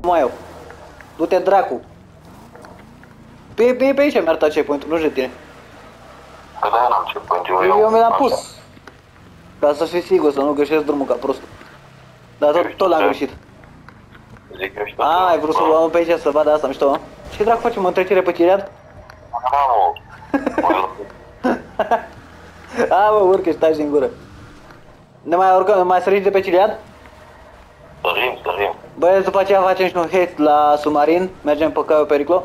mai eu. Du-te dracu. Pe aici mi-a arătat checkpoint-ul, nu știu de tine. Că de-aia n-am checkpoint-ul. Eu mi l-am pus. Ca să fii sigur, să nu greșesc drumul ca prost. Dar tot l-am greșit. Zic eu știu. Ai vrut să luăm pe aici să vadă asta mișto, mă? Ce dracu facem, o întrecere pe Chiriad? A, mă, urcă și taci din gură. Ne mai urcăm, mai săriți de pe Chiriad? Sărim. Băieți, după aceea facem și un haste la submarin, mergem pe Caio Periclo.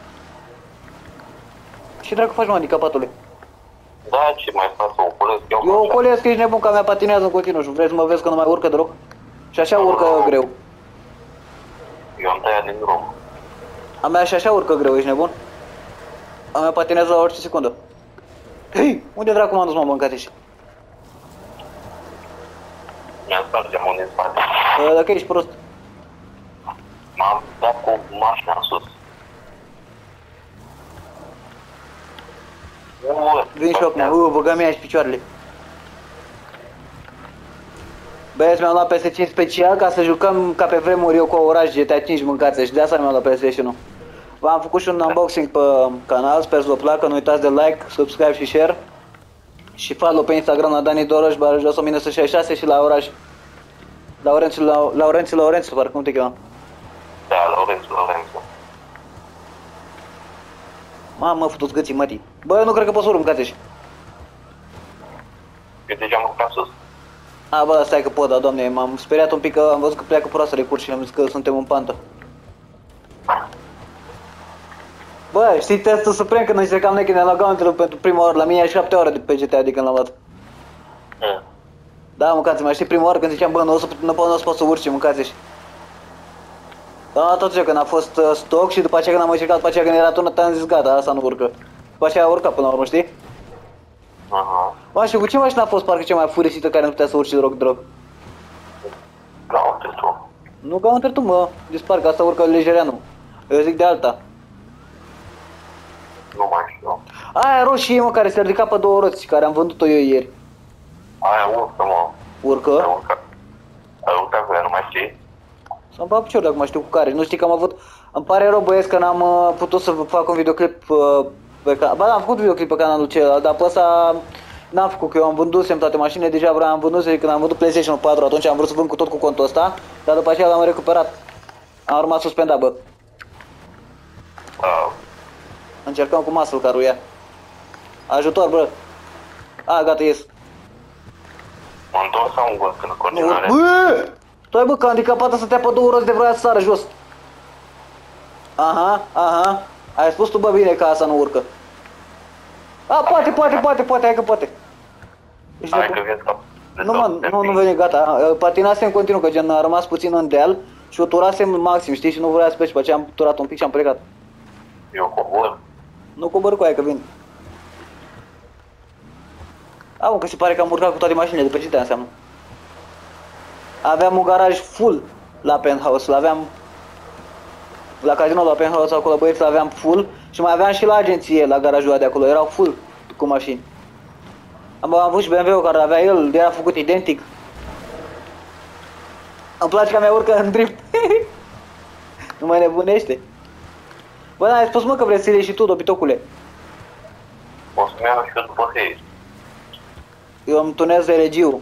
Ce dracu faci, mă, handicapatule? Da, ce mai fac să ocolesc? Eu ocolesc că ești nebun, că mea patinează în continuu și vrei să mă vezi că nu mai urcă deloc? Și așa urcă greu. Eu am tăiat din drum. A mea și așa urcă greu, ești nebun? A mea patinează la orice secundă. Hei, unde dracu m-am dus, mă, mâncat ești? Mi-am spart geamul din spate. Dacă ești prost. M-am dat cu mașina în sus. Vin și acum, băga mi-a și picioarele. Băieți, mi-am luat PS5 special ca să jucăm ca pe vremuri eu cu oraș GTA 5 mâncați și de asta mi-am luat PlayStation-ul. V-am făcut și un unboxing pe canal, sper să vă placă, nu uitați de like, subscribe și share. Și follow pe Instagram la Dani Doroș, Barajos 1966 și la oraș Laurențiu, parcă cum te cheamă? Da, Laurențiu. Mamă, futu-ți gâții, mătii. Bă, eu nu cred că pot să urc, mâncați. Eu deja am urcat sus. A, bă, stai că pot, da, doamne, m-am speriat un pic că am văzut că pleacă proastă recurs și am zis că suntem în pantă. Bă, știi testul suprem când încercam noi când ne logam pentru prima oară, la mine e 7 ore de pe GTA de când l-am luat. Da, mâncați, mai știi prima oară când ziceam, bă, nu o să pot să urci, mâncați. Da, tot ce când a fost stock și după aceea când am încercat, după aceea când era turnă, am zis gata, asta nu urcă. După aceea a urcat până la urmă, știi? Aha. Bă, și cu ce mașină a fost parcă cea mai furisită care nu putea să urci drog? Gaunter tu. Nu Gaunter tu, mă, dispar că asta urcă Lejereanu. Eu zic de alta. Nu mai știu. Aia roșie, mă, care se ridica pe două roți, care am vândut-o eu ieri. Aia urcă, mă. Urcă? Ai urcat cu ea, nu mai știi? Să-mi bag picior dacă mai știu cu care. Nu știi că am avut... Îmi pare rău, băieți, că n-am putut să fac un videoclip pe canal. Ba, da, am făcut videoclip pe canalul celălalt, dar pe ăsta n-am făcut, că eu am vândusem toate mașinile, deja am vândut, când am vândut PlayStation 4, atunci am vrut să vând cu tot cu contul ăsta, dar după aceea l-am recuperat. Am rămas suspendat, bă. Încercăm cu muscle car-ul ea. Ajutor, bă. A, gata, ies. M-am întors sau un gol în continuare? Bă! Stai, bă, că handicapată să te pe două roți de vrea să sară jos. Aha. Ai spus tu, bă, bine că asta nu urcă. A, poate, hai că poate. Hai că vezi că... Nu veni, gata. Patinasem în continuu, că gen a rămas puțin în deal și o turasem maxim, știi, și nu vrea să pleci, pe aceea am turat un pic și am plecat. Eu cobor. Nu cobor cu aia, că vin. Mă, că se pare că am urcat cu toate mașinile, după ce te înseamnă. Aveam un garaj full la penthouse, l-aveam la casino la penthouse acolo, băieți, l-aveam full și mai aveam și la agenție, la garajul de acolo, erau full cu mașini. Am avut și BMW-ul care avea el, era făcut identic. Îmi place că mi-a urcă în drift. Nu mai nebunește. Bă, n-ai spus, mă, că vrei să iei și tu, dobitocule. O să-mi iau și eu după hei. Eu îmi tunez elegiu.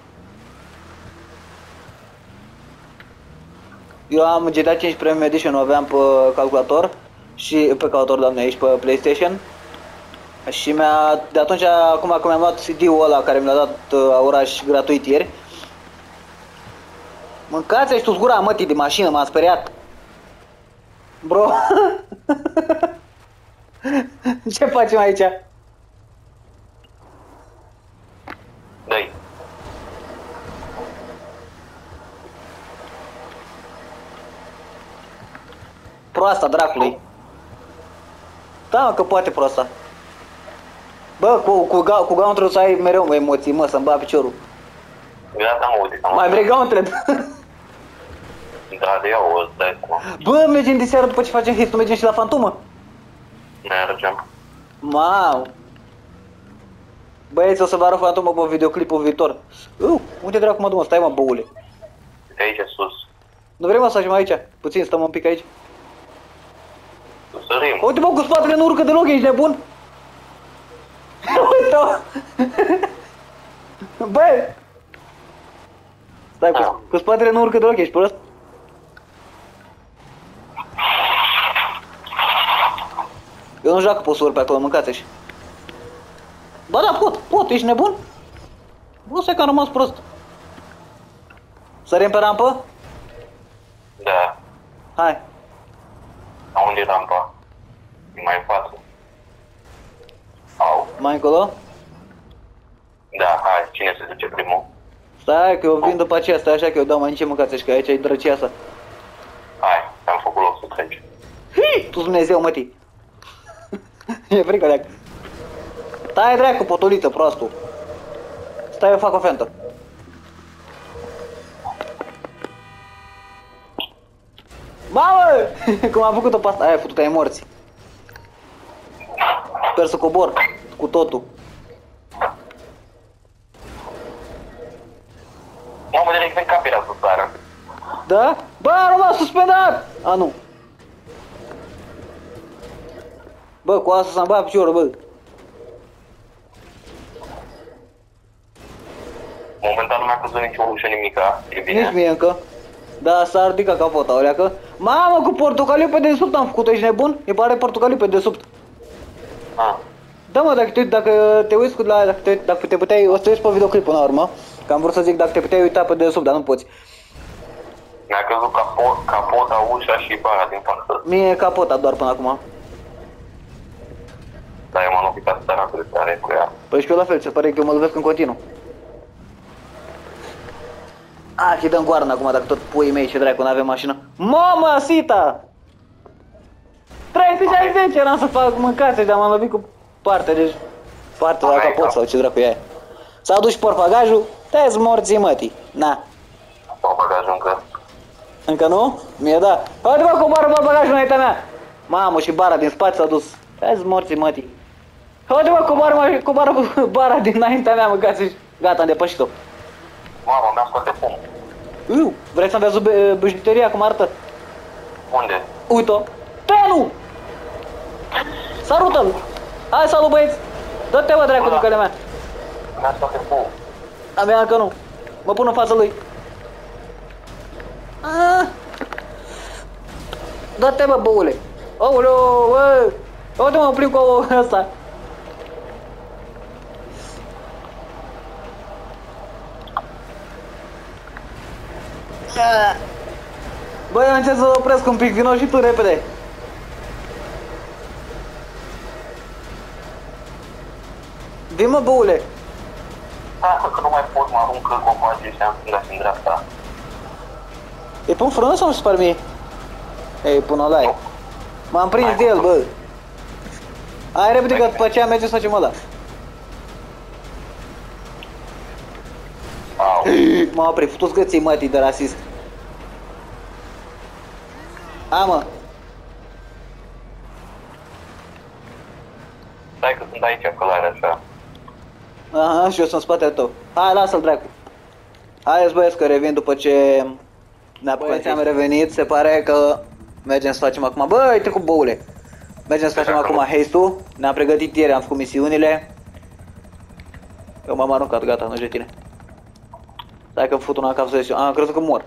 Eu am GTA 5 Premium Edition, o aveam pe calculator și pe calculator, doamne, aici pe PlayStation. Și de atunci, acum că mi-am luat CD-ul ăla care mi l-a dat oraș gratuit ieri. Mâncați-și tu gura, mătii, de mașină, m-am speriat. Bro. Ce facem aici? Dai. Proasta dracului. Da, mă, că poate proasta. Bă, cu Gauntlet să ai mereu emoții, mă, să-mi bag piciorul. Gata, mă, uite, Mai vrei Gauntlet? Da, de iau, îți dai cu. Bă, mergem de seară după ce facem hit, nu mergem și la Fantomă? Mergem. Mau. Băieți, o să vă arăt Fantomă pe videoclipul viitor. Unde dracu mă duc, stai, mă, băule. De aici sus. Nu vrem să ajungem aici? Puțin, stăm un pic aici. Sărim. Uite mă, cu spatele nu urcă deloc, ești nebun? Uite-o! Băi! Stai, cu spatele nu urcă deloc, ești prost? Eu nu știu dacă pot să urc pe acolo, mâncați-și. Ba da, pot, ești nebun? Nu știu că am rămas prost. Sărim pe rampă? Da. Hai. A unde e rampa? E mai în față. Au. Mai încolo? Da, hai. Cine se duce primul? Stai că eu vin după aceea, stai așa că eu dau mai nici mâncați-și, că aici e drăcia asta. Hai, am făcut loc să treci. Hii, tu Dumnezeu, mătii. E frică, leac. Stai, dracu, potolită, prostul. Stai, eu fac o fentă. Mamă! Cum am făcut-o pe asta? Aia, făcut-o, ai morți. Sper să cobor cu totul. Mamă, direct în cap era să sară. Da? Bă, a rămas suspendat! A, nu. Bă, cu asta s-am băiat piciorul, bă. Momentan nu mi-a căzut nicio ușă, nimica. E bine? Nici mie încă. Da, s-a ridicat capota, oleacă. Mamă, cu portocaliu pe desubt am făcut-o, ești nebun? E pare portocaliu pe desubt. Ah. Da, mă, dacă te uiți la... Dacă te puteai... O să te uiți pe videoclip până la urmă. Că am vrut să zic dacă te puteai uita pe desubt, dar nu poți. Mi-a căzut capota, ușa și bara din față. Mie e capota doar până acum. Dar eu m-am lovit atât de rapid de tare cu ea. Păi și eu la fel, se pare că eu mă lovesc în continuu. Ah, și dăm goarnă acum dacă tot puii mei și dracu n-avem mașină. Mama, Sita! 360 eram să fac mâncați, dar m-am lovit cu parte, deci... Parte la capot sau ce dracu e aia. S-a dus portbagajul, te-ați morții mătii. Na. Sau bagajul încă. Încă nu? Mie da. Haide mă, coboară portbagajul înaintea mea. Mamă, și bara din spate s-a dus. Te-ați morții mătii. Haide mă, coboară bara din înaintea mea, mâncați. Gata, am depășit-o. Mamă, mi-a scoate fum. Vrei să-mi vezi bijuteria cum arată? Unde? Uite-o. Tenu! Sarută-l! Hai, salut băieți! Dă-te mă dracu, ducăle mea! Mi-a scoate fum. A mea încă nu. Mă pun în fața lui. Ah. Dă-te mă, băule! Aoleu, bă! Uite mă plimb cu ăsta. Băi, eu încerc să opresc un pic, vino și tu repede. Vin mă, băule. Da, că nu mai pot, mă aruncă copacii ăștia în stânga și în dreapta. E pun frână sau mi se pare mie? Ei, pun ăla. M-am prins de el, bă. Hai repede că după aceea mergem să facem ăla. Au. M-am oprit, futu-ți gății mătii de rasist. A, mă. Stai că sunt aici, călare așa. Aha, și eu sunt în spatele tău. Hai, lasă-l dracu. Hai, băieți, că revin după ce ne apucăm. Am revenit, se pare că mergem să facem acum. Bă, ai trecut, băule. Mergem să facem acum haste-ul. Ne-am pregătit ieri, am făcut misiunile. Eu m-am aruncat, gata, nu de tine. Stai că-mi fut una cap să zic. Am crezut că mor.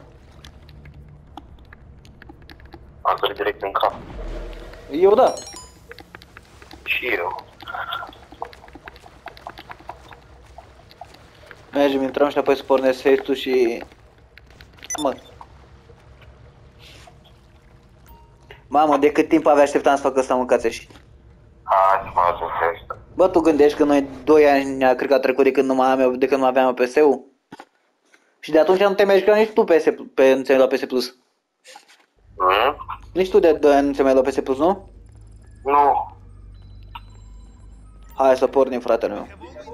Am sărit direct în cap. Eu da. Și eu. Mergem, intrăm și apoi să pornesc haste-ul și... Mă. Mamă, de cât timp avea așteptam să fac ăsta mâncați și... Hai să facem haste. Bă, tu gândești că noi 2 ani cred că a trecut de când nu mai aveam PS-ul? Și de atunci nu te mai jucat nici tu nu ți-ai luat PS Plus. Nici tu de 2 ani nu ți-ai mai luat PS Plus, nu? Nu. Hai să pornim, fratele meu.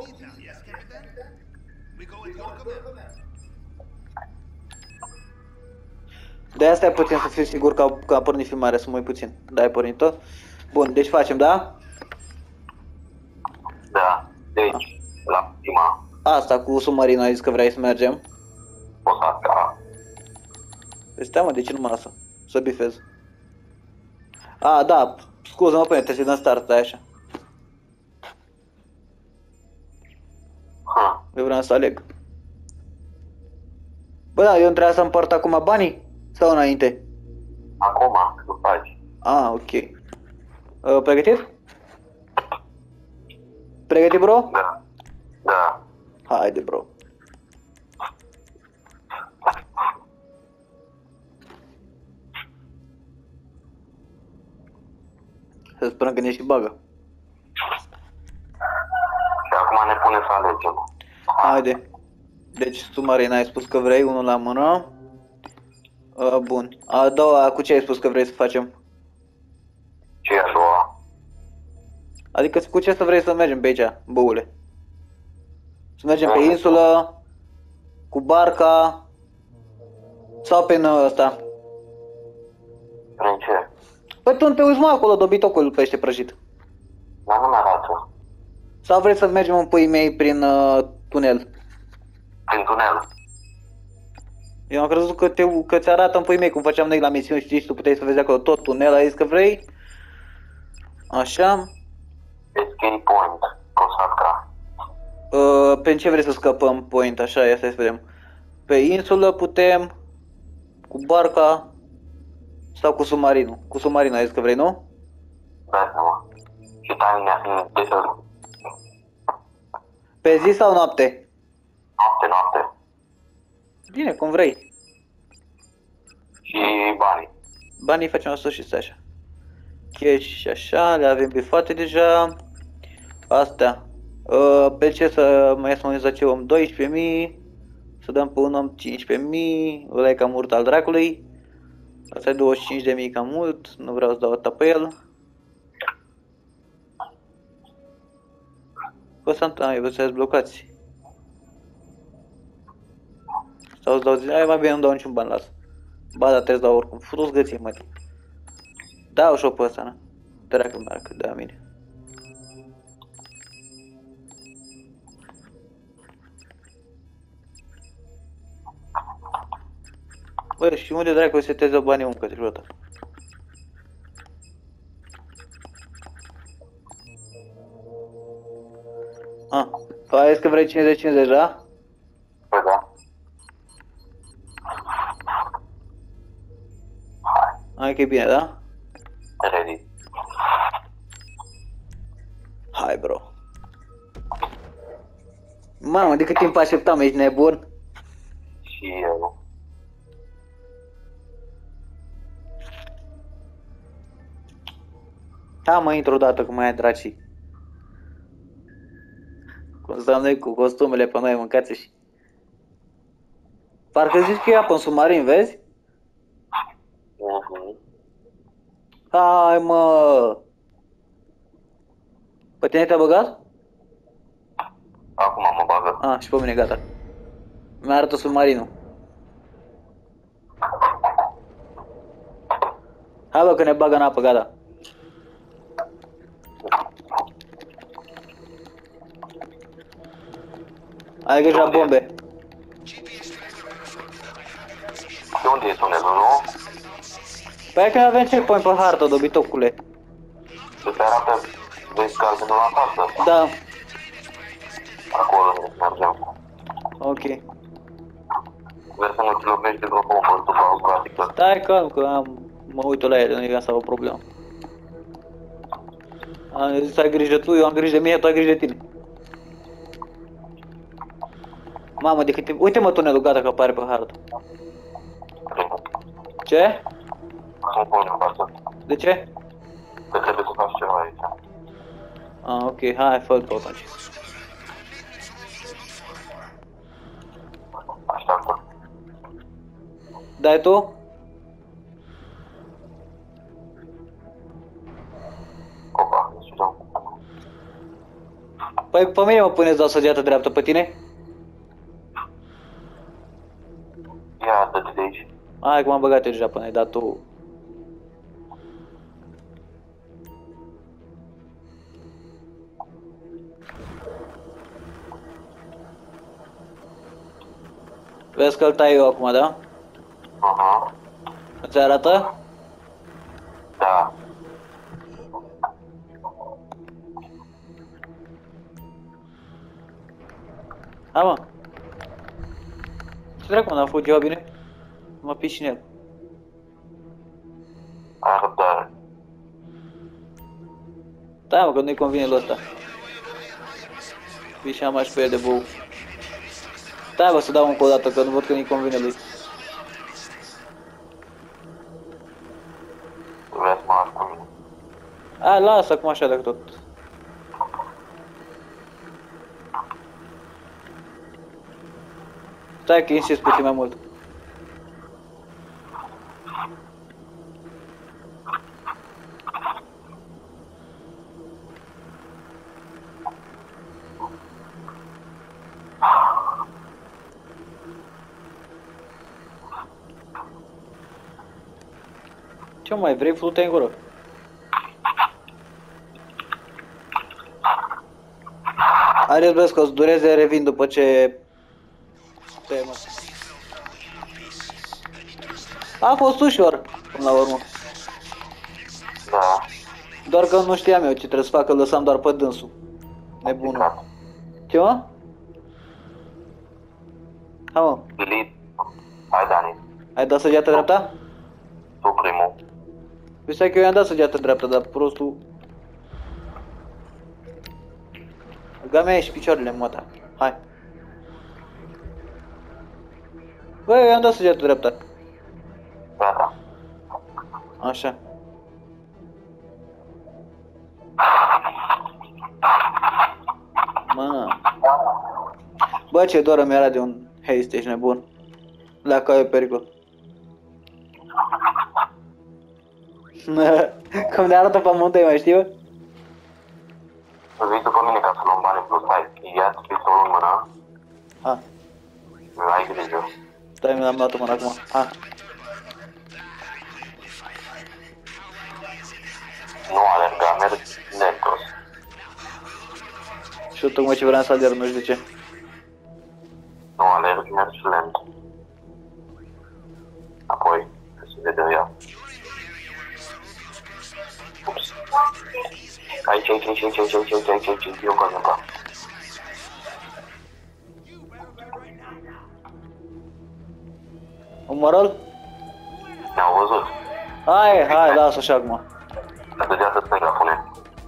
De asta e puțin să fiu sigur că a pornit filmarea, să mă uit puțin. Da, ai pornit-o? Bun, deci facem, da? Da. Deci, la prima. Asta cu submarinul ai zis că vrei să mergem. O să asta. Păi stai mă, de ce nu mă lasă să bifez? A, da, scuză-mă până trebuie să dăm start, stai așa. Eu vreau să aleg. Bă, da, eu îmi trebuia să împart acum banii? Sau înainte? Acum, tu faci. Ah, ok. Pregătit? Pregătit, bro? Da. Da. Haide, bro. Să sperăm că ne și bagă. Și acum ne pune să alegem. Haide. Deci, submarin, ai spus că vrei unul la mână. Bun. A doua, cu ce ai spus că vrei să facem? Ce e a doua? Adică cu ce să vrei să mergem pe aici, băule? Să mergem pe insulă, cu barca, sau pe ăsta? Prin ce? Păi tu te uiți mă acolo, dobitocul pește prăjit. Dar nu mi-arată. Sau vrei să mergem în puii mei prin tunel? Prin tunel. Eu am crezut că ți arată în puii mei cum făceam noi la misiuni, știi, și tu puteai să vezi acolo tot tunel, ai zis că vrei? Așa. Escape point. Consacra. Pe ce vrei să scăpăm point, așa, ia să vedem. Pe insulă putem, cu barca, sau cu submarinul. Cu submarinul ai zis că vrei, nu? Da, seama. Și timing-a fiind de să... Pe zi sau noapte? Noapte. Bine, cum vrei. Și banii. Banii facem asta și stai așa. Cash și așa, le avem bifate deja. Astea. Pe ce să mai să om 12.000. Să dăm pe un om 15.000. Ăla e cam mult al dracului. Asta e 25.000 cam mult. Nu vreau să dau atâta pe el. Bă, Santa, eu să blocați. Sau îți dau zi, hai mai bine nu dau niciun ban, las. Ba, da, trebuie să dau oricum. Futu-ți găție, mă. Da, și-o pe ăsta, na. Dracu marcă, de la mine. Bă, și unde dracu se seteze banii un către ăsta? Ai zis că vrei 50-50, da? Păi da. Hai că e bine, da? Ready. Hai, bro. Mamă, de cât timp așteptam, ești nebun? Și eu. Da, mă, intru odată cu mai dracii. Cum stăm noi cu costumele pe noi, mâncați și... Parcă zici că e apă în submarin, vezi? Hai, mă! Pe tine te-a băgat? Acum mă bagă. Și pe mine, gata. Mi-arată submarinul. Hai, bă, că ne bagă în apă, gata. Ai grijă la bombe. De unde e tunelul, nu? Păi că avem checkpoint pe hartă, dobitocule. Să te arată, vezi că ajungem la casă. Da, Acolo mergem. ok. Vrei să nu te lovești de vreo bombă după o practică. Stai calm că mă uit la ele, nu e asta o problemă. Am zis să ai grijă tu, eu am grijă de mine, tu ai grijă de tine. Mamă, de cât timp... Uite-mă tunelul, gata că apare pe hartă. Ce? Să-mi pun în față. De ce? Că trebuie să faci ceva aici. Ok, hai, fă-l tot atunci. Așteaptă. Dai tu? Opa, deci dau. Păi pe mine mă puneți dau săgeată dreaptă, pe tine? Ia, dă-te de aici. Hai că m-am băgat eu deja până ai dat tu. Vezi că îl tai eu acum, da? Aha. Îți arată? Da. Ha, mă. Ce dracu, n-a făcut ceva bine? Mă piși și în el. Ai răbdare. Da, mă, că nu-i convine lui ăsta. Vii și am și pe el de bou. Da, bă, să dau încă o dată, că nu văd că nu-i convine lui. Vrea să mă las cu mine. Hai, lasă acum așa dacă tot. Stai că insist puțin mai mult. Ce mai vrei? Flută în gură. Are vezi că o să dureze, revin după ce... Temă. A fost ușor, până la urmă. Da. Doar că nu știam eu ce trebuie să fac, că îl lăsam doar pe dânsul. Nebunul. Ce, mă? Ha, mă. Delete. Hai, Dani. Ai dat săgeată dreapta? Tu primul. Păi stai că eu i-am dat săgeată dreapta, dar prostul... Ga mea și picioarele, măta. Hai. Băi, eu i-am dat săgeată dreapta. Gata. Așa. Mă. Bă, ce doră mi-era de un haste, ești nebun. La că e pericol. Cum ne arată pe munte, mai știu? Vii după mine ca să luăm bani plus. Hai, ia-ți pistolul în mână. Ha. Ai grijă. Stai, mi l-am luat în mână acum. Ha. Nu alerga, merg netos. Și eu tocmai ce vreau să alerg, nu știu de ce. Nu alerg, mergi lent. Apoi, se vede ea. Ups. Aici, eu încă. Umără-l? Ne-au văzut. Hai, lasă așa acum. La degeată stânga pune.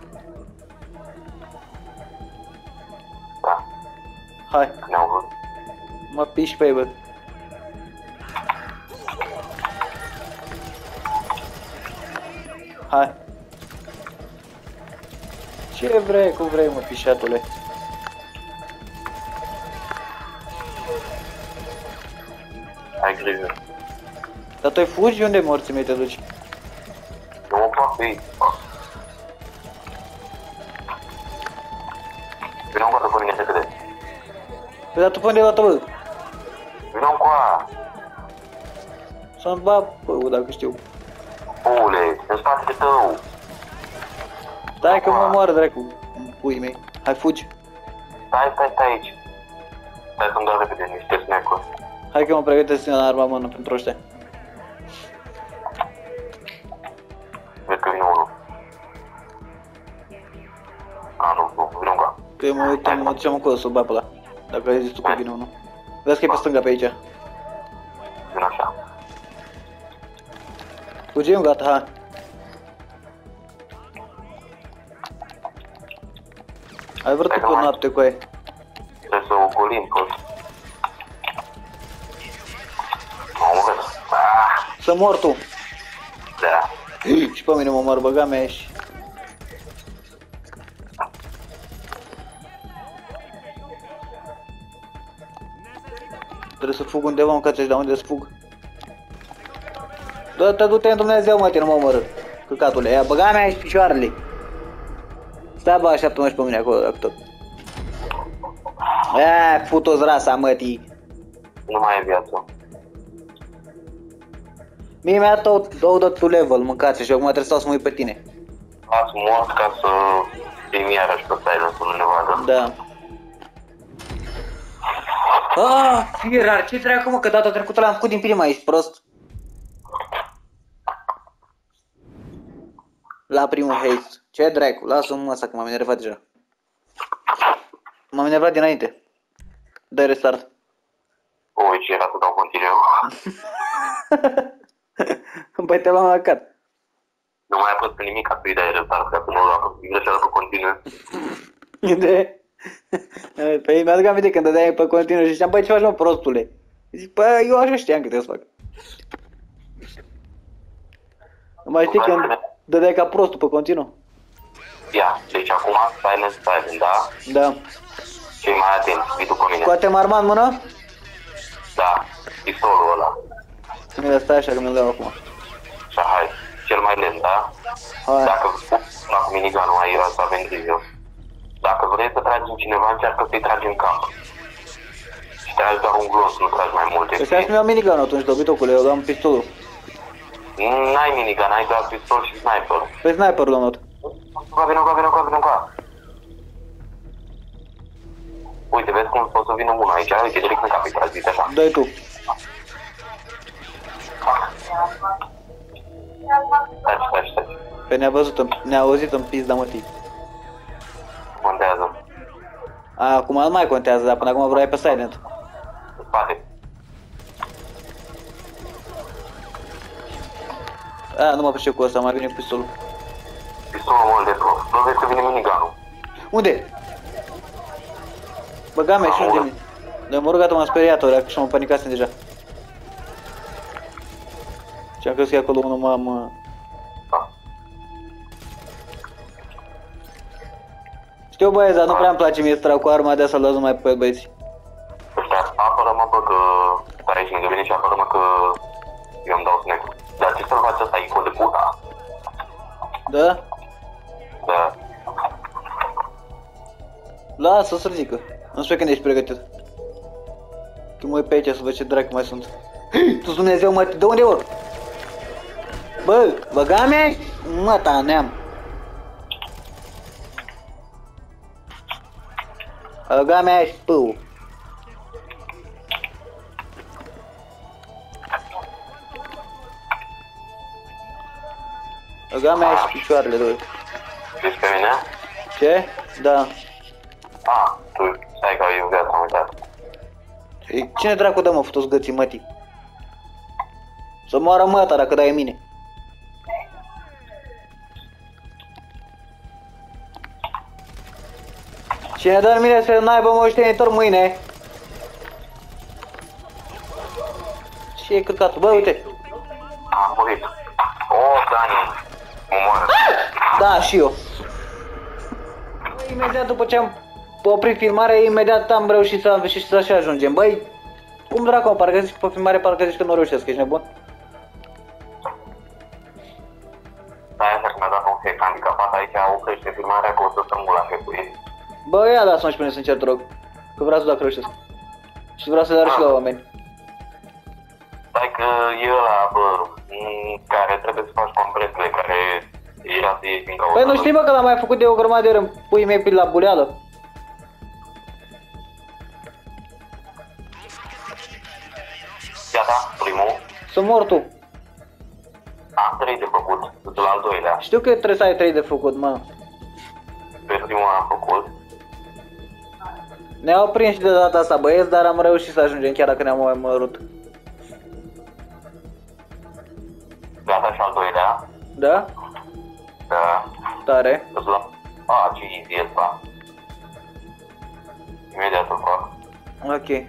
Da, Hai, ne-au văzut. mă piși pe ei, bă. Hai. Ce vrei, cum vrei, mă, pișatule? Ai grijă. Dar tu ai fugi? Unde morții mei te duci? Nu mă fac pe ei. Vino încoa după mine repede. Păi dar tu pe unde ai luat-o, bă? Vino încoa. Să-mi bat, bă, dacă știu. Pule, în spatele tău. Stai că mă moară, dracu, pui mei. Hai, fugi. Stai aici. Stai să-mi dau repede niște snack-uri. Hai că mă pregătesc în arma mână pentru ăștia. Vezi că vine unul. Nu, vine încoa. Că eu mă uit, mă duceam acolo să-l bat pe ăla. Dacă ai zis tu că vine unul. Vezi că e pe stânga pe aici. Vine așa. Fugim, gata, hai. Ai vrut tu pe noapte cu aia. Trebuie să ocolim, că... Mă omoră. Să mor tu. Da. Și pe mine mă mor, băga mea și... Trebuie să fug undeva, mă, cațești, dar unde să fug? Du-te în Dumnezeu, mă, nu mă omoră. Căcatule, ia, băga mea și picioarele. Stai, bă, așteaptă-mă și pe mine acolo, dacă tot. Aaa, fut-o-ți rasa, mătii. Nu mai e viață. Mie mi-a dat tu level, mâncați și acum trebuie să stau să mă uit pe tine. Las mort ca să fim iarăși pe silent, să nu ne vadă. Da. Ah, fie rar, ce dracu, mă, că data trecută l-am făcut din prima, ești prost. La primul haste. Ce dracu? Lasă-mă asta că m-am enervat deja. M-am enervat dinainte. Dai restart. Ui, ce era să dau continuu. Păi te l-am marcat. Nu mai apăs pe nimic ca să-i dai restart, că nu l-am apăs. Greșeala pe continuu. De? Păi mi-aduc aminte când dădeai pe continuu și ziceam, băi, ce faci, mă, prostule? Zic, băi, eu așa știam că trebuie să fac. Nu mai știi când dădeai ca prostul pe continuu? Ia, deci acum silent, da? Da. Cei mai atenți, vii după mine. Scoatem arma în mână? Da, pistolul ăla. Nu, stai așa că mi-l dau acum. Așa, hai, cel mai lent, da? Hai. Dacă la cu minigunul aici să avem grijă. Dacă vrei să tragi în cineva, încearcă să-i tragi în cap. Și tragi doar un glos, nu tragi mai multe. Păi stai să-mi iau minigun atunci, dobitocule, eu am pistolul. N-ai minigun, ai doar pistol și sniper. Păi sniper, domnul. Vină. Uite, vezi cum poți să vină unul aici, uite, direct în cap, îi zis așa. Dă-i tu. Stai. Păi ne-a auzit în pizda mătii. Contează. Acum nu mai contează, dar până acum vrei pe silent. În spate. Nu mă pricep cu ăsta, mai bine cu pistolul. Pistolul mult de prof. Nu vezi că vine minigunul. Unde? Băga mea și unde vine? De mă rugat, m-am speriat-o, dacă și mă panicasem deja. Și-am crezut că e acolo unul m-am... Da. Știu, băieți, dar nu prea îmi place mie să trag cu arma de asta, las numai pe băieți. Ăștia, apără-mă, bă, că stai aici lângă mine și apără-mă că eu îmi dau snack-ul. Dar ce să-l faci ăsta, ico de puta? Da? Da. Lasă să zică. Nu știu când ești pregătit. Că mă uit pe aici să văd ce dracu mai sunt. Tu Dumnezeu, mă, de unde mă? Bă, băga mea? Mă, ta neam. Băga mea ești pău. Băga mea ești picioarele, doi. Vezi pe mine? Ce? Da. Tu, stai că eu viața, am uitat. Cine dracu dă, mă, futu-ți gății, mătii? Să moară măta dacă dai în mine. Cine dă în mine să n-aibă moștenitor mâine? Ce e căcatul? Bă, uite! Am murit. Dani, mă moară. Da, și eu. Imediat după ce am oprit filmarea, imediat am reușit să așa ajungem. Băi, cum dracu, mă, parcă zici pe filmare, parcă zici că nu reușesc, ești nebun? Stai așa că mi-a dat un hack handicapat aici, oprește filmarea că o să stăm la hack-ul. Bă, ia lasă-mă și pune să încerc, te rog. Că vreau să dacă reușesc. Și vreau să le arăt și la oameni. Stai că e ăla, bă, care trebuie să faci compresele, care era să ieși din cauza. Păi nu știi, bă, că l-am mai făcut de o grămadă de ori în puii mei la buleală. Gata, primul. Să mor tu. Am 3 de făcut, sunt la al doilea. Știu că trebuie să ai 3 de făcut, mă. Pe primul am făcut. Ne-au prins și de data asta, băieți, dar am reușit să ajungem chiar dacă ne-am mai mărut. Gata și al doilea. Da? Da. Tare. Sunt la... ce easy e ăsta. Imediat o fac. Ok.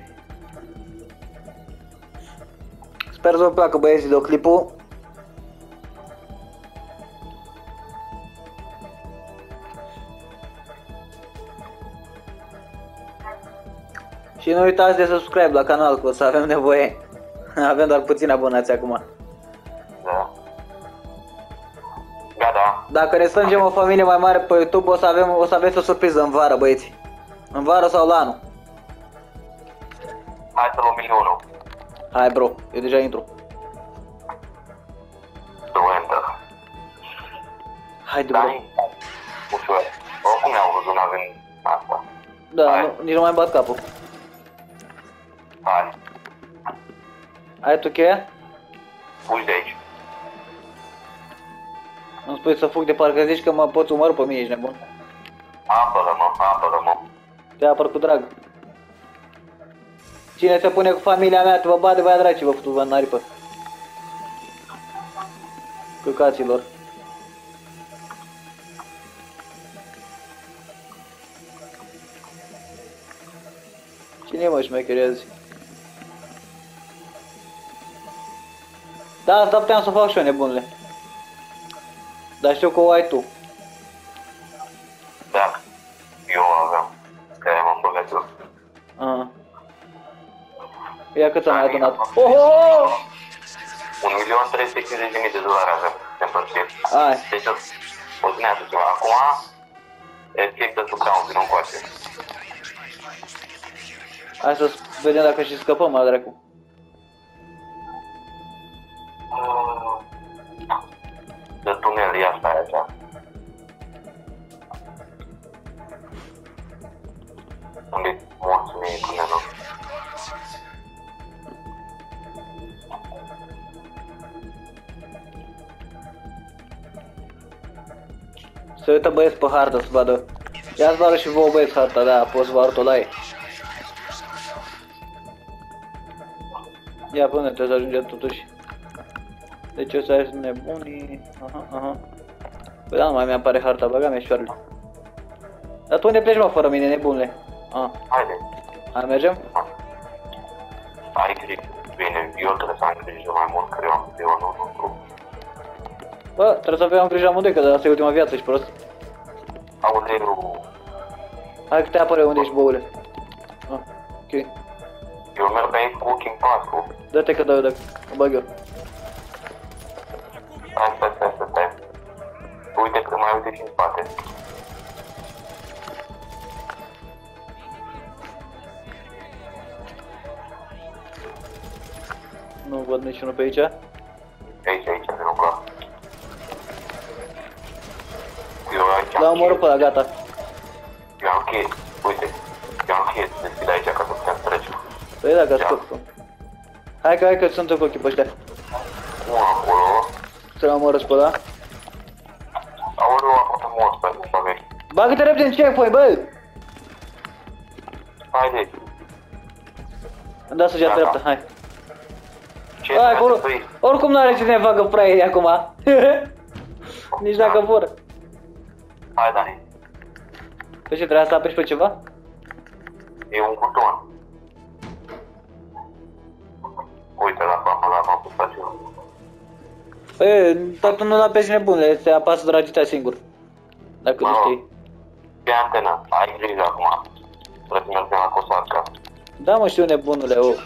Sper să vă placă, băieți, videoclipul. Și nu uitați de subscribe la canal, că o să avem nevoie. Avem doar puțini abonați acum. Da. Gata. Dacă ne strângem o familie mai mare pe YouTube, o să aveți o surpriză în vară, băieți. În vară sau la anul. Hai să luăm milionul. Hai, bro, eu deja intru. To enter. Haide, bro. Dani, ușor. Oricum ne-au văzut, n-avem asta. Da, nu, nici nu mai bat capul. Hai. Ai tu cheia? Fugi de aici. Îmi spui să fug de parcă zici că mă poți umără pe mine, ești nebun. Apără-mă. Te apăr cu drag. Cine se pune cu familia mea, te vă bate, băia draci, vă futu-vă în aripă. Căcaților. Cine mă șmecherează? Da, asta puteam să fac și eu, nebunule. Dar știu că o ai tu. Da, eu aveam, care m-am băgat eu. Aha. Ia cât am mai adunat. Oho! 1.350.000 de dolari avem, pentru ce. Hai. Deci o să ne aduc ceva. Acum, escape the ground, vin încoace. Hai să vedem dacă și scăpăm, mă dracu. De tunel, ia stai așa. Unde-i mulțumim tunelul? Se uită băieți pe hartă să vadă. Ia-ți vară și vouă băieți harta, da, poți să vă arăt-o la ei. Ia până trebuie să ajungem totuși. Deci ăsta este nebunii. Aha. Păi da, nu mai mi-apare harta, băga mea șoarele. Dar tu unde pleci, mă, fără mine, nebunule? Haide. Hai, mergem? Ai grijă. Bine, eu trebuie să am grijă mai mult, că eu nu. Bă, trebuie să avem grijă amândoi, că asta e ultima viață, ești prost. Aoleu. Hai că te apără unde ești, băule. Ok. Eu merg pe aici cu ochii în patru. Dă-te că dau eu, dacă mă bag eu. Stai. Uite că mai uite și în spate. Nu văd niciunul pe aici. Aici, de lângă. Eu aici L-am omorât pe ăla, gata. Eu am cheie, uite. Eu am cheie, deschid aici ca să putem trece. Păi da, că scop. Hai că sunt cu ochii pe ăștia. Unul acolo. Să-l omorâs pe ăla. Aoleu, acolo mort pe nu aveai. Bagă-te repede în checkpoint, bă! Haide. Îmi dau săgeat dreaptă, hai. Ce Hai, trebuie acolo. să fii? Oricum n-are cine facă fraierii acum. Nici dacă vor. Hai, Dani. Pe ce, trebuia să apeși pe ceva? E un buton. Uite la m-am pus acela. Păi, tot nu l-apeși nebunule, se apasă dragita singur. Dacă nu știi. Pe antenă, ai grijă acum. Trebuie să mergem la Cosarca. Da, mă, știu nebunule, o.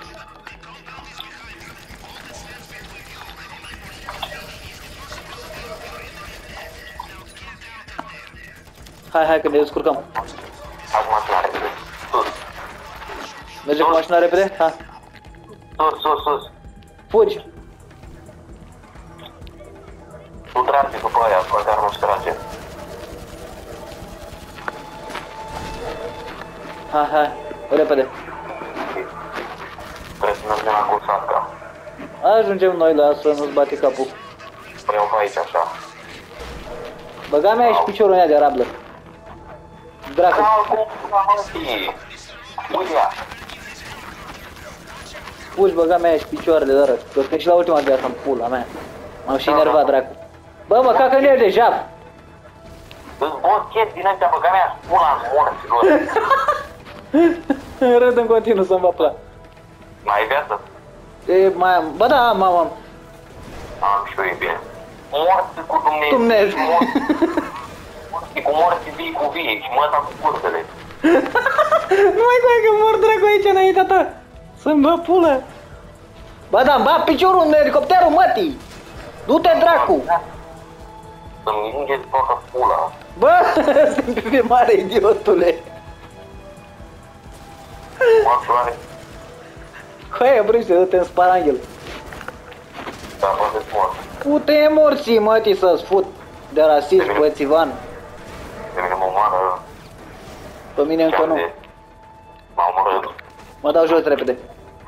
Hai că ne descurcăm. Hai cu mașina repede. Sus. Mergem cu mașina repede? Ha. Sus. Fugi. Tu trage după aia, poate ar nu-și trage. Hai, repede. Trebuie să mergem la Cosarca. Ajungem noi la să nu-ți bate capul. Vreau pe aici, așa. Băga mea și piciorul ăia de rablă. Dracu. Fugi, băga mea și picioarele, dar că sunt și la ultima viață în pula mea. M-am și enervat, dracu. Bă, mă cacă în el de jaf. Îți boschet din ăștia, băga mea, spula în morților. Râd în continuu să-mi va pla. Mai ai viață? Bă, da, am. Am și eu, e bine. Morți cu Dumnezeu. Morți cu morții vii cu vii și măta cu cursele. Nu mai cu că mor dracu aici înaintea ta. Să-mi bă pulă. Bă, da, bă, piciorul în elicopterul, mătii. Du-te, dracu. Să-mi lingeți toată pula. Bă, sunt pe mare, idiotule. Mățoare. Hai, brâște, dă-te în sparanghel. Da, poate mort. Pute morții, mătii, să-ți fut de rasism, bățivan. De mine mă omoară. Pe mine încă nu. M-a omorât. Mă dau jos repede.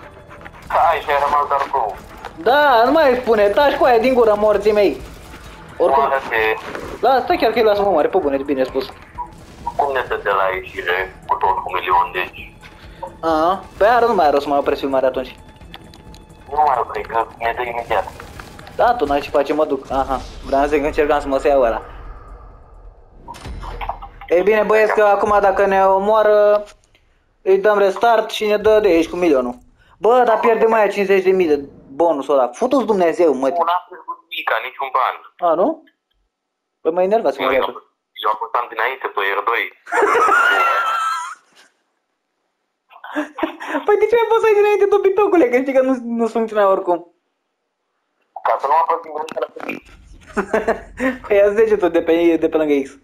Hai, și ai rămas doar cu. Da, nu mai spune, taci cu aia din gură, morții mei. Oricum, Oare stai chiar că îi lasă mă mare, pe bune, bine spus. cum ne dă de la ieșire cu tot cu milion, deci Aha, pe aia nu mai are rost să mai opresc filmarea atunci. nu mai opri, că ne dă imediat. Da, tu n-ai ce face, mă duc. Aha, vreau să zic că încercam să mă iau ăla. Ei bine băieți că acum dacă ne omoară, îi dăm restart și ne dă de aici cu milionul. Bă, dar pierdem aia 50.000 de bonusul ăla. Futu-ți Dumnezeu, mă. N-a pierdut nimica, niciun ban. A, nu? Păi mă enervați, mă iată. Eu apăsam dinainte pe R2. Păi de ce ai apăsat dinainte, dobitocule, că știi că nu funcționa oricum. Ca să nu apăs dinainte la copii. Păi ia degetul de pe lângă X.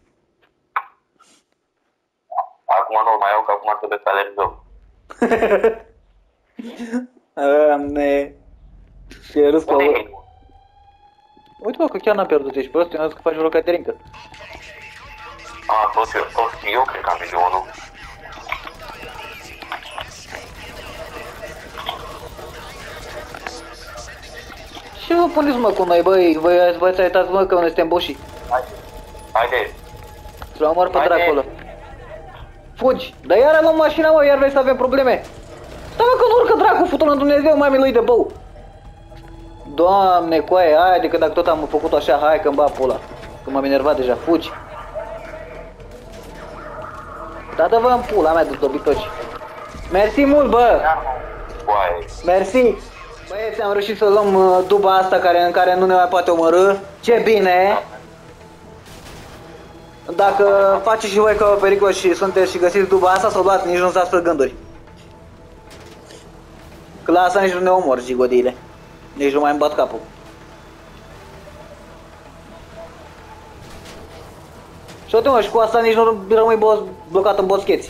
Acum nu mai iau, că acum trebuie să alerg eu. Doamne. Și e râs pe urmă. Uite bă, că chiar n-am pierdut, ești prost, eu că faci vreo caterincă. A, tot eu cred că am milionul. Ce vă puneți mă cu noi, băi? Voi ați uitat mă că noi suntem boșii. Haide. Să-l omor pe dracu ăla. Fugi! Dar iar luăm mașina, mă, iar vrei să avem probleme. Stai mă că nu urcă dracu, futul în Dumnezeu, mami lui de bău. Doamne, coaie, hai, adică dacă tot am făcut așa, hai că-mi bag pula. Că m-am enervat deja, fugi. Da, dă-vă în pula mea de dobitoci. Mersi mult, bă! Mersi! Băieți, am reușit să luăm duba asta în care nu ne mai poate omorâ. Ce bine! Dacă faceți și voi ca o pericol și sunteți și găsiți duba asta, să o luați, nici nu stați pe gânduri. Că la asta nici nu ne omor jigodiile. Nici nu mai îmi bat capul. Și uite mă, și cu asta nici nu rămâi blocat în boscheți.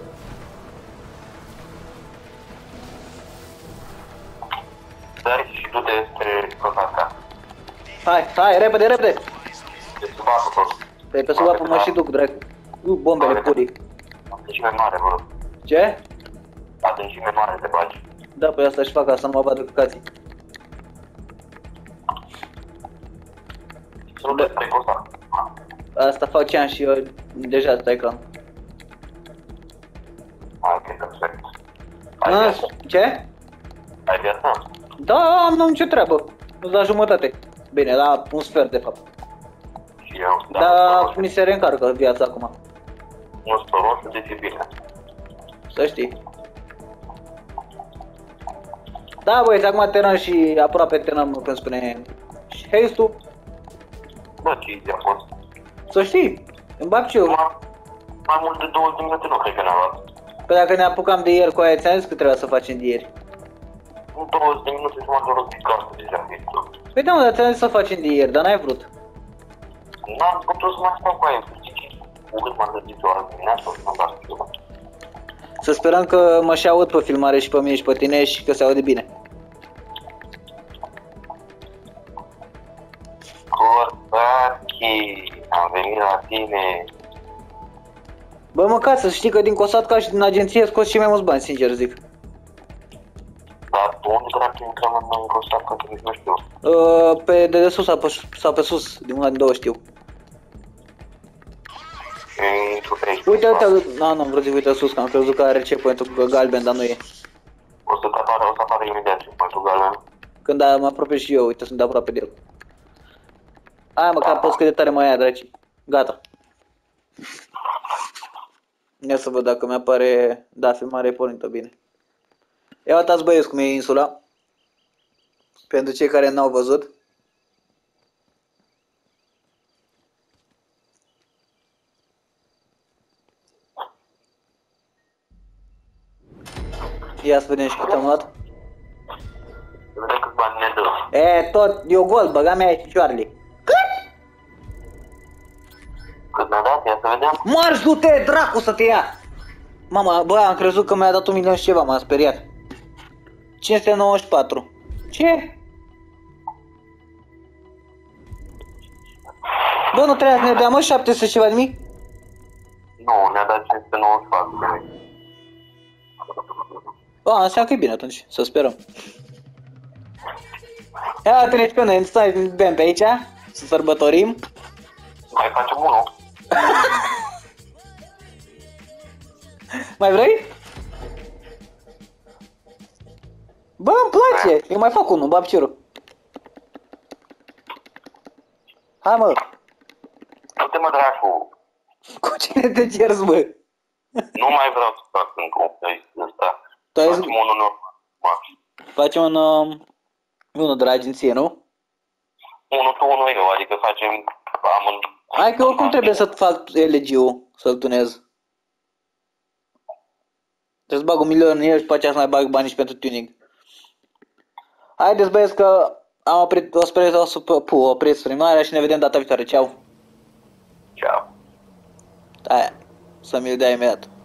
Dar și tu despre asta. Hai, repede, repede! De sub apă tot. Păi pe sub apă mă și duc, dracu. Bombele purii. Adâncime mare, bă. Ce? Adâncime mare te bagi. Da, păi asta și fac, asta nu mă bată căcații. Să nu te stai cu asta. Asta fac ce am și eu deja pe ecran. Ok, perfect. Ai viață? Ce? Ai viață? Da, am nicio treabă. La jumătate. Bine, la un sfert de fapt. Și eu. Dar mi se reîncarcă viața acum. Nu sunt roșu, deci e bine. Să știi. Da, băieți, acum terminăm și aproape terminăm când spune și haste-ul. Bă, ce easy a fost. Să știi, îmi bag și eu. Mai mult de 20 de minute nu cred că ne-am luat. Că dacă ne apucam de ieri cu aia, ți-am zis că trebuia să facem de ieri. În 20 de minute să mă doresc de casă deja. Păi da, mă, dar ți-am zis să facem de ieri, dar n-ai vrut. N-am putut să mai stau cu aia. Cu cât m-am gândit eu azi dimineață, m-am dat ceva. Să sperăm că mă și aud pe filmare și pe mine și pe tine și că se aude bine. Corsachi, am venit la tine. Bă, măcar să știi că din Cosat ca și din agenție scos și mai mulți bani, sincer zic. Dar tu unde dracu intrăm în Corsachi, că nici nu știu. Pe dedesus sau pe sus, din una din două știu. Intru pe aici. Uite, nu vreau să uite sus, că am crezut că are checkpoint-ul galben, dar nu e. O să apară imediat checkpoint-ul galben. Când mă apropie și eu, uite, sunt aproape de el. Hai mă, că poți cât de tare mai ia, dragi. Gata. Ia să văd dacă mi-apare... Da, filmarea e pornită bine. Ia uitați băieți cum e insula. Pentru cei care n-au văzut. Ia să vedem și cât am luat. Vedem câți bani ne dă. E, tot, eu gol, băga mea și cioarele. Cât ne-a dat? Ia să vedem. Marș, du-te, dracu să te ia! Mama, bă, am crezut că mi-a dat 1 milion și ceva, m-am speriat. 594. Ce? Bă, nu trebuia să ne dea, mă, 700 ceva de mii? Nu, ne-a dat 594 de mii. Bă, înseamnă că e bine atunci, să sperăm. Ia, treci pe noi, stai, bem pe aici. Să sărbătorim? Mai facem unul. Mai vrei? Bă, îmi place! Eu mai fac unul, babciorul. Hai, mă! Du-te, mă, dracu. Cu cine te cerți, bă? Nu mai vreau să fac încă un play ăsta. Tu ai zis- Facem unul normal. Facem unul de la agenție, nu? Unul tu, unul eu, adică facem Hai că oricum trebuie să fac LG-ul, să-l tunez. Trebuie să bag 1 milion în el și pe aceea să mai bag bani și pentru tuning. Haideți, băieți, că am oprit streamarea și ne vedem data viitoare. Ceau! Ceau. Aia, să mi-l dea imediat.